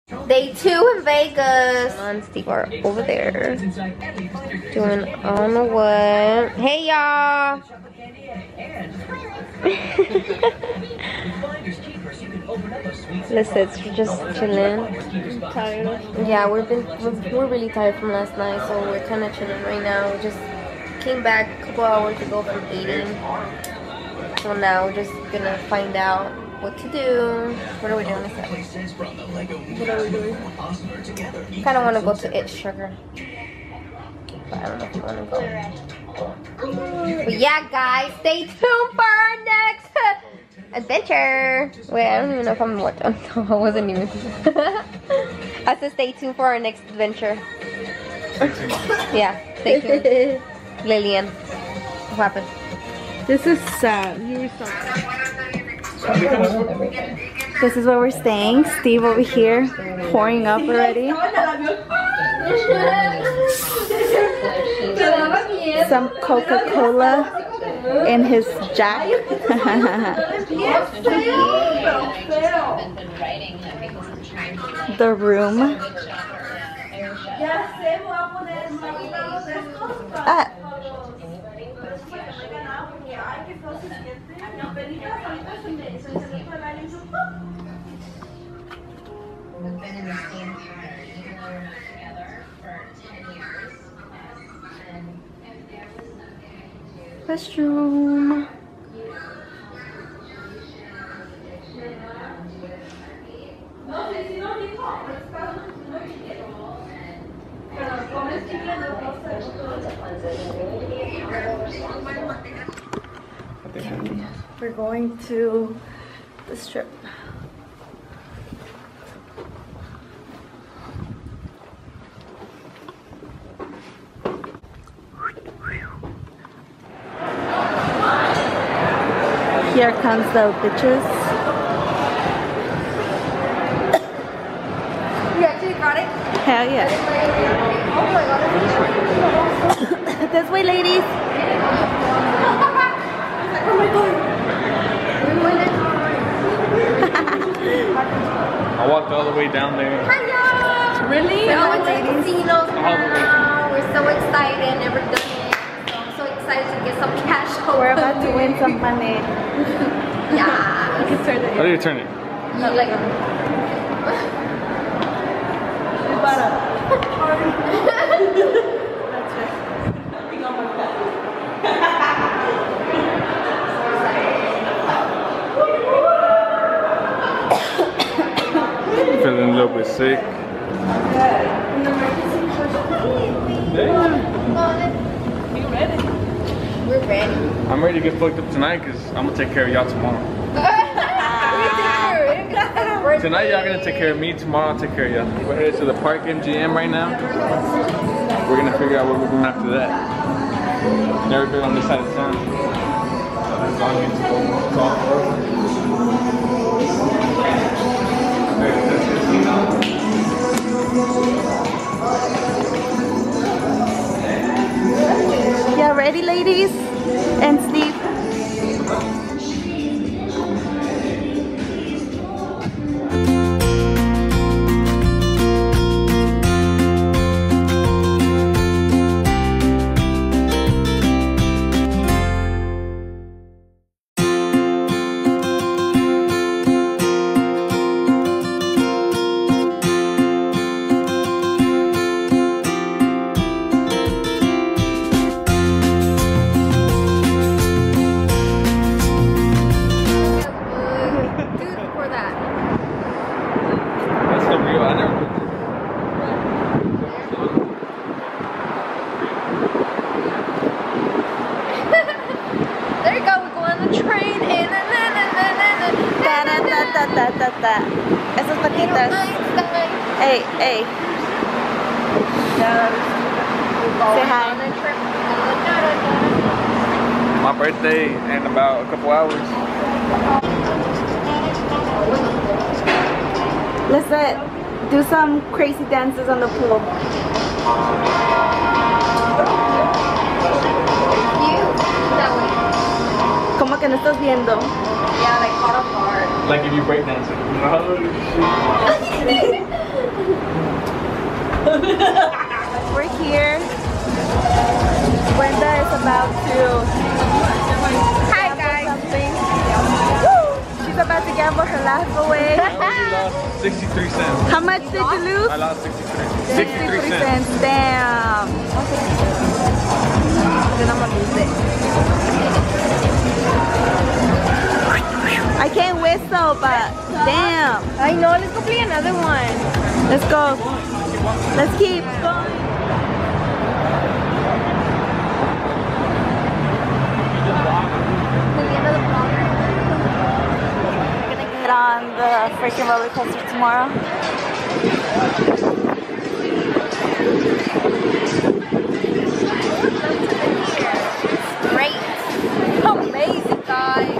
Day 2 in Vegas. And Steve are over there doing I don't know what. Hey y'all. Listen, we're just chilling. Tired. Yeah, we're really tired from last night, so we're kind of chilling right now. We just came back a couple hours ago from eating, so now we're just gonna find out what to do. What are we doing? What are we doing? Kind of want to go to It Sugar, but I don't know if we want to go. But yeah, guys, stay tuned for our next adventure. Wait, I don't even know if I'm watching. I wasn't even. I said stay tuned for our next adventure. Yeah, stay tuned. Lillian, what happened? This is sad. You were so. This is where we're staying. Steve over here, pouring up already. Some Coca-Cola in his jack. The room. Restroom. We're going to the Strip. Here comes the bitches. You actually got it? Hell yeah. Oh my god. This way, ladies. Oh my god. I walked all the way down there. Hiya! Really? We're going to the casinos now. We're so excited. Never done it. So I'm so excited to get some cash. We're about to win some money. Yeah. You can turn it. How do you turn it? You like Feeling a little bit sick. We're ready. I'm ready to get fucked up tonight because I'm gonna take care of y'all tomorrow. Tonight y'all gonna take care of me, tomorrow I'll take care of y'all. We're headed to the Park MGM right now. We're gonna figure out what we're doing after that. Never been on this side of town. Yeah, ready, ladies? And Steve. Esas patitas. Hey, hey. Say hi. My birthday in about a couple hours. Let's do some crazy dances on the pool. ¿Cómo que no estás viendo? Yeah, like caught off guard. Like if you break dancing. We're here. Brenda is about to something. Woo! She's about to gamble her life away. I only lost 63 cents. How much did you lose? I lost 63. 63 cents. Damn. Then I'm gonna lose it. I can't whistle, but damn. I know, let's go play another one. Let's go. Let's keep going. We're gonna get on the freaking roller coaster tomorrow. Great. Amazing, guys.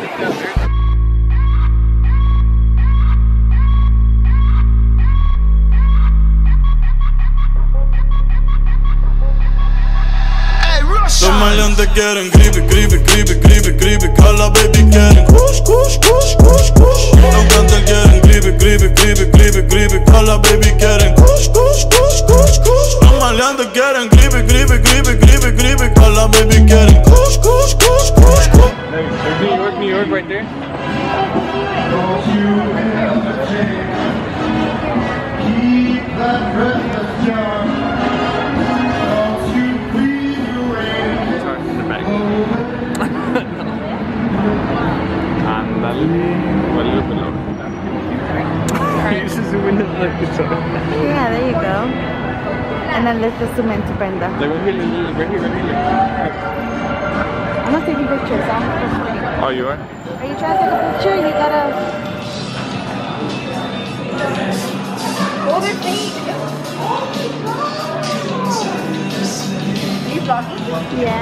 Los maleantes quieren gripe, gripe, gripe, gripe, gripe. Cala baby quieren kush, kush, kush, kush, kush. Los cantantes quieren gripe, gripe, gripe, gripe, gripe. Cala baby quieren kush, kush, kush, kush, kush. Los maleantes quieren gripe, gripe, gripe, gripe, gripe. Cala baby quieren kush, kush, kush, kush, kush. There's New York right there. Keep that Christmas jar. Don't you breathe away. Sorry, in the back. Ándale. Vuelve pelón. This is the window of the show. Yeah, there you go. And then let's just zoom into Brenda. Like right here, right here, right here. I'm not taking pictures. Oh, you are? Are you trying to take a picture? You gotta. Oh, they're fake. Are you vlogging? Yeah.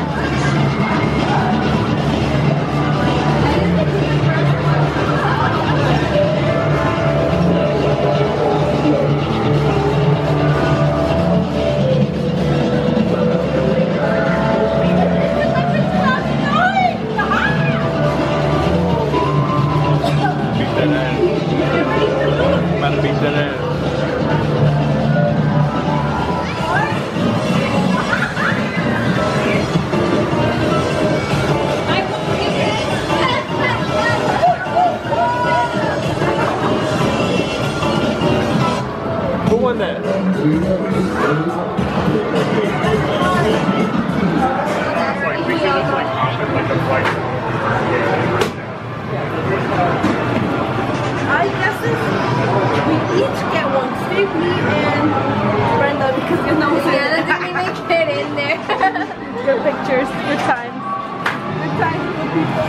About to beat that ass. Who won that? I guess we each get one. Steve, me, and Brenda, because you know Yeah, that didn't even get in there. good pictures, good times. Good times for people.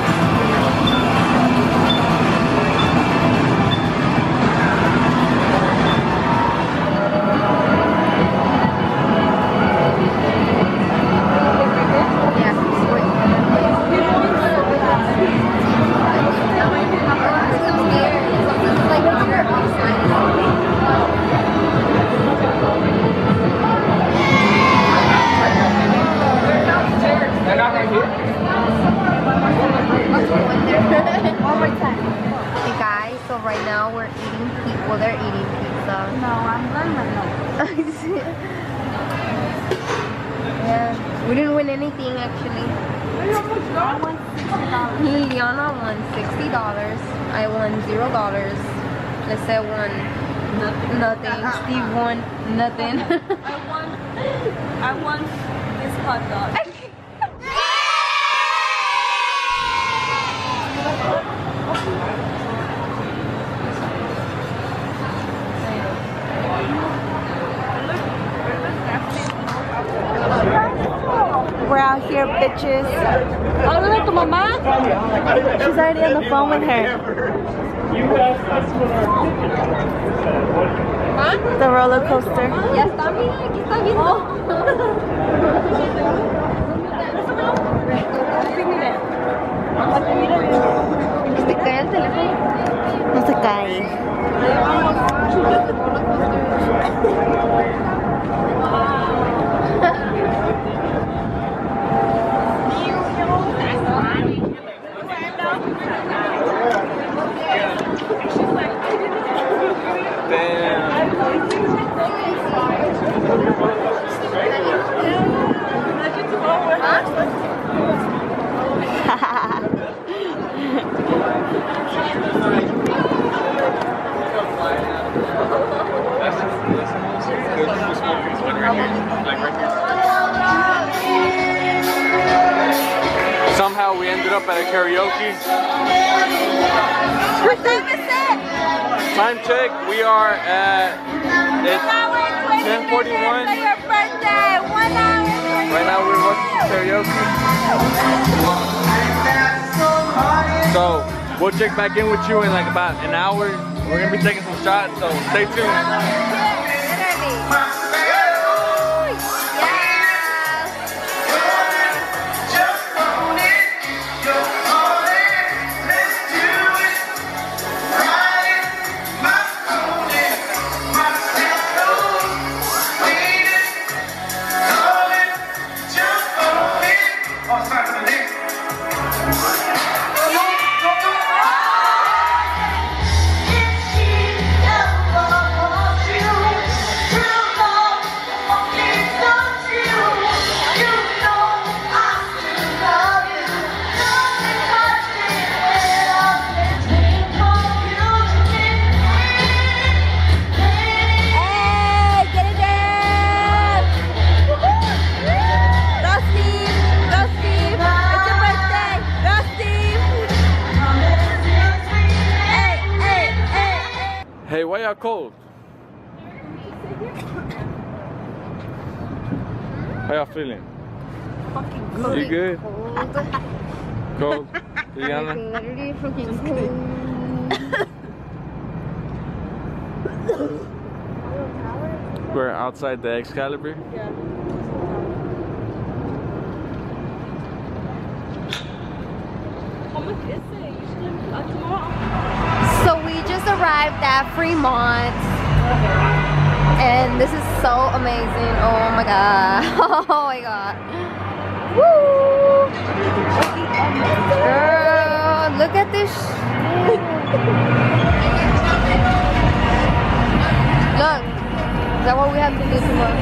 Hey guys, so right now we're eating pizza. Well, they're eating pizza. No, I'm done my Yeah, we didn't win anything actually. Liliana won $60. I won $0. Lisette won nothing. Steve won nothing. I won this hot dog. We're out here, bitches. Háblale a tu mamá. She's already on the phone with her. The roller coaster. Ya está, mira, aquí está viendo. ¿Se cae el teléfono? No se cae. right here. Like right here. Somehow we ended up at a karaoke. What time is it? Time check, we are at, it's 10:41. Your birthday, 1 hour. Right now we're watching karaoke. So we'll check back in with you in like about an hour. We're gonna be taking some shots, so stay tuned. Hey, why y'all cold? How y'all feeling? Fucking cold. You good? Cold? Liliana? Literally fucking cold. We're outside the Excalibur. Yeah. How much is it? You should have tomorrow. So we just arrived at Fremont, and this is so amazing. Oh my god. Oh my god. Woo! Girl, look at this. Look, is that what we have to do tomorrow?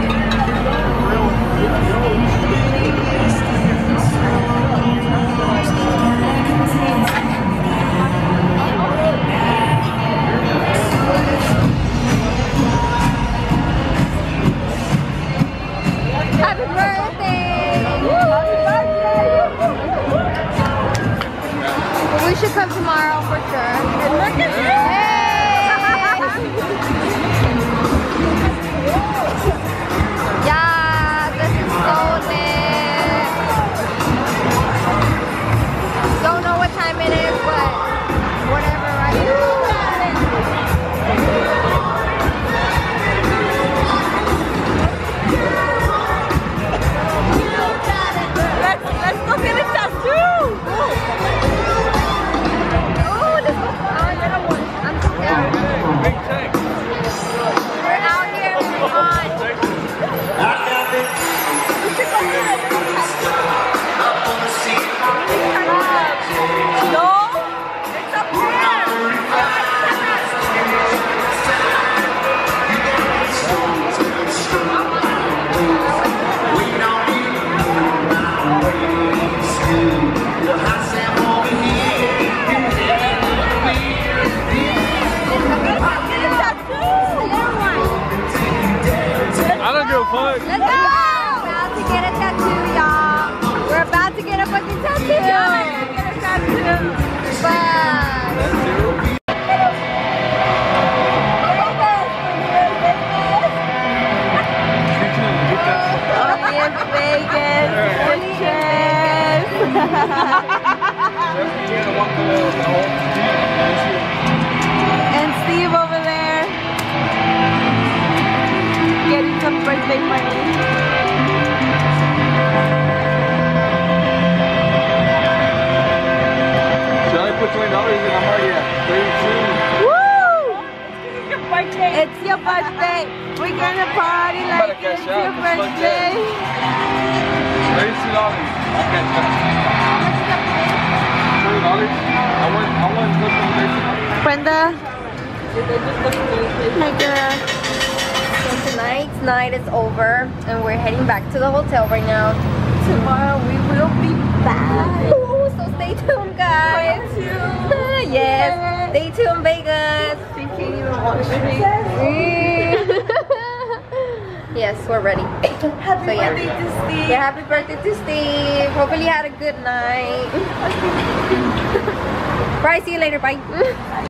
Happy birthday! Happy birthday! We should come tomorrow for sure. And look at this! Yeah, this is so lit. Don't know what time it is, but whatever, right? Let's go get a tattoo! Oh, this is our little one. I'm so down. Big tank. We're out here in Fremont. No, it's up here. I don't give a fuck. Let's go! We're about to get a tattoo, y'all. We're about to get a fucking tattoo. And Steve over there getting some birthday money. She only put $20 in, I'm already at 32. Woo! It's your birthday. It's your birthday. We're gonna party like Better it's cash your out, this fuck birthday. $32. I can't $30? I want to $13. Brenda. My girl. So tonight's night is over, and we're heading back to the hotel right now. Tomorrow we will be back. Ooh, so stay tuned, guys. Yes, stay tuned, Vegas. You can't even watch me. Yes, we're ready. Happy So, yeah. birthday to Steve. Yeah, happy birthday to Steve. Hopefully you had a good night. Bye, see you later. Bye.